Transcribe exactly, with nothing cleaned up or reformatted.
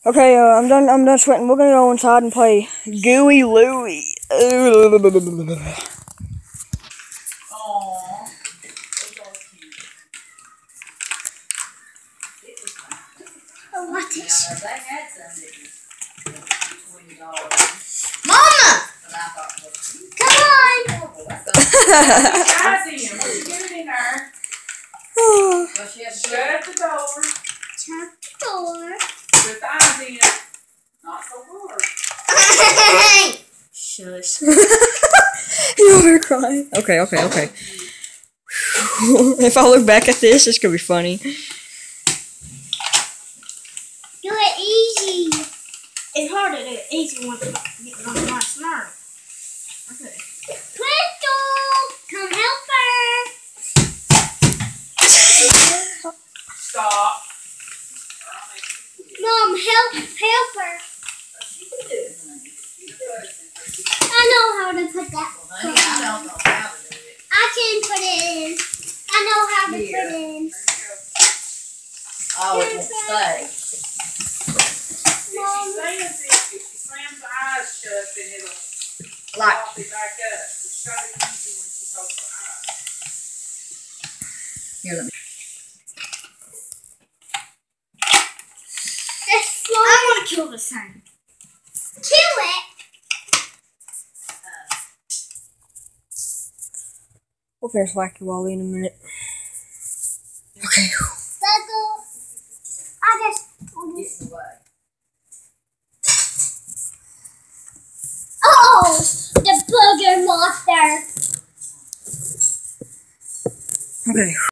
Okay, uh, I'm done. I'm done sweating. We're gonna go inside and play Gooey Louie. Aww. Oh, what is? Uh, they had some that was twenty dollars. Mama! Come on! Guys in, what you get it in there? Well, she had to shut the door. Shut the door. Put the eyes in. Not so hard. Shush. You over crying? Okay, okay, okay. If I look back at this, it's gonna be funny. Do it easy. It's hard to do it easy once you get on my nerve. Okay. Crystal, come help her. Stop. Mom, help, help her. She can do it, honey. She's a person. I know how to put that. Well, honey, I don't know how to do it. I can put it in. I know how to Here. put it in. Oh, it won't stay. Mom. If she slams it, if she slams the eyes shut, then it'll Like, pop it back up. It's got to easy when she closes her eyes. here, let me. That's slow. I want to kill the sun. Kill it. We'll finish Wacky Wally in a minute. Okay. Circle. I just. Get away. Oh, the booger monster. Okay.